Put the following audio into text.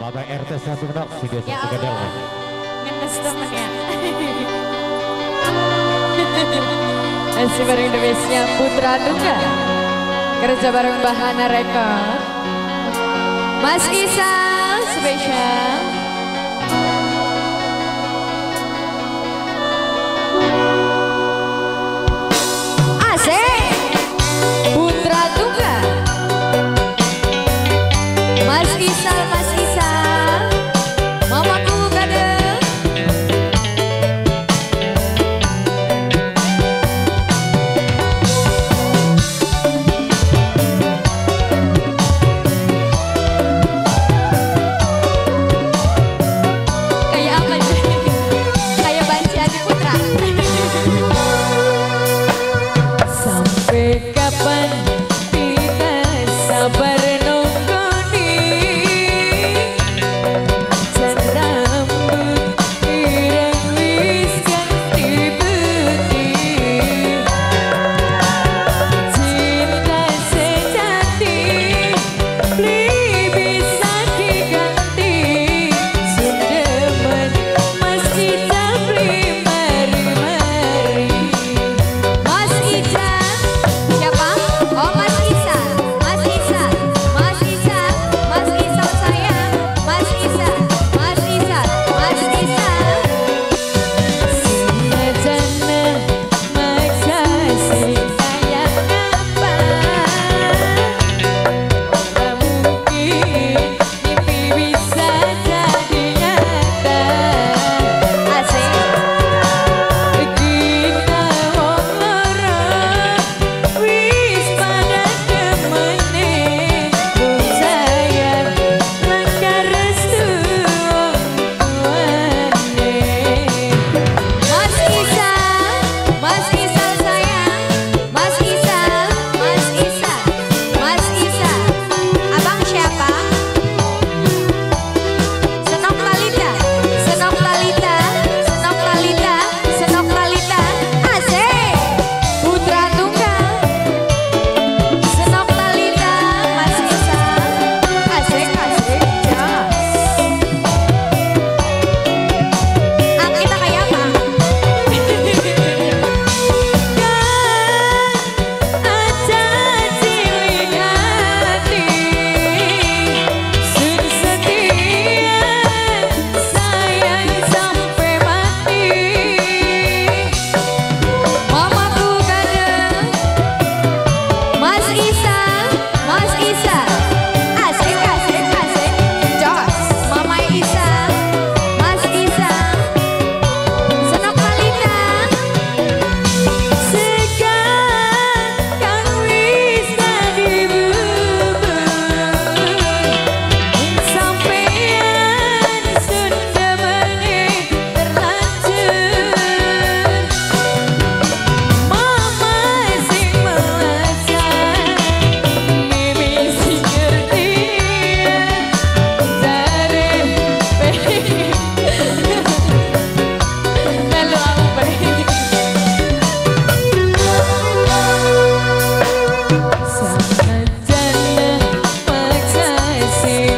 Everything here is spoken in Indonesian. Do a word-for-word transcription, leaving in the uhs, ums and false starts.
Bapak R T satu Menok, video Ya satu Gadel. Allah, ngenes temen ya. Masih bareng Indonesia Putra Duka, kerja bareng Bahana Record. Mas Isa spesial. Asik, Putra Duka. Mas Isa, Mas Isa, mamaku gadel. Kayak apa nih? Kayak Banci Adi Putra. Sampai kapan kita sabar nunggu rambut ireng wis ganti putih, cinta sejati beli bisa diganti, sundemen Mas Ica beli mari-mari. Mas Ica siapa? Oh Mas Isa, Mas Isa, Mas Isa, Mas Isa sayang, Mas Isa, Mas Isa, Mas Isa. Semajana maksa si sayang apa? Tak mungkin mimpi bisa jadi nyata. Asik. Kita wong loro wis pada temene, mung sayang langkah restu wong tuane. Mas Isa, Mas Isa sayang, Mas Isa, Mas Isa, Mas Isa. Abang siapa? Senok Lalita, Senok Lalita, Senok Lalita, Senok Lalita. Asik, Putra Tunggal. Senok Lalita, Mas Isa. Asik, asik, jas. Ah, kita kayak apa? Kan aja cilik hati, sun setia sayang sampai mati. Mamaku gadel, Mas Isa, Mas Isa. Asik, asik, asik, jos. Mama Isa, Mas Isa. Senok Lalita. Sekarang kang wis dadi bubur, sampeyan sundemene terlanjur. Mama sing melasan, Mimi sing ngerti, jare melu aku pengen. Samajana maksa si